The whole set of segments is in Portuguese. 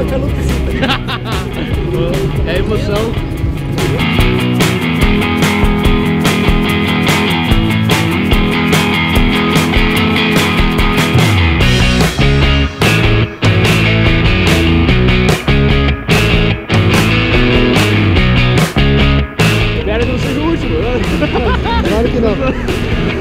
pelo É a emoção. Espero que não seja o último. Claro que não.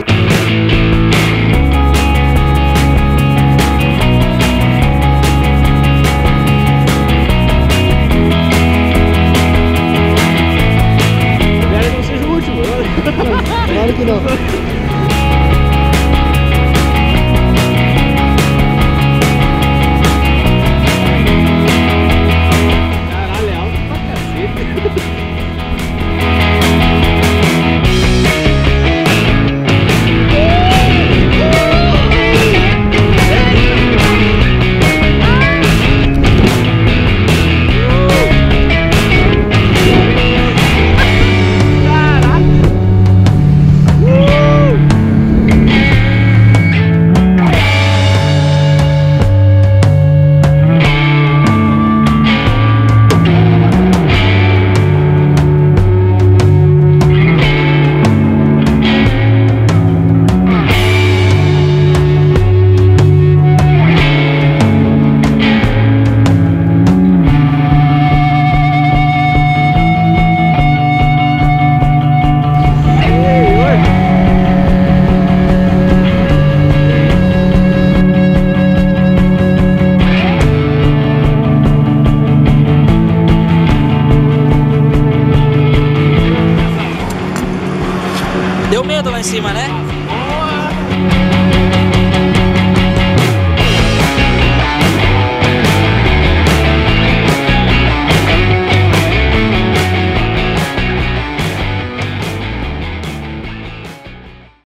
Claro que não. Caralho, é alto pra cacete. Deu medo lá em cima, né?